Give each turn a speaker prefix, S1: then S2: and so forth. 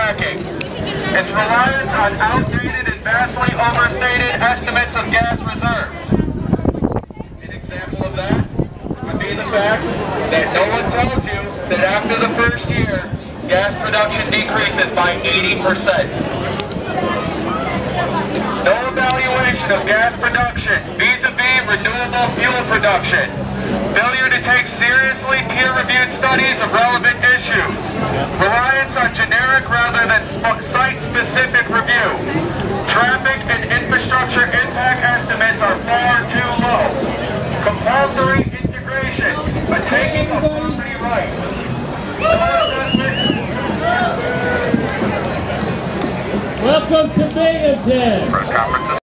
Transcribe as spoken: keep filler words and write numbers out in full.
S1: anti-fracking. Its reliance on outdated and vastly overstated estimates of gas reserves. An example of that would be the fact that no one tells you that after the first year, gas production decreases by eighty percent. No evaluation of gas production vis-a-vis renewable fuel production. Failure to take seriously peer-reviewed studies of relevant issues. Reliance on generic rather than site-specific review. Traffic and infrastructure impact estimates are far too low. Compulsory integration, a taking of property rights. No assessment.
S2: Welcome to Binghamton.
S1: Press conference.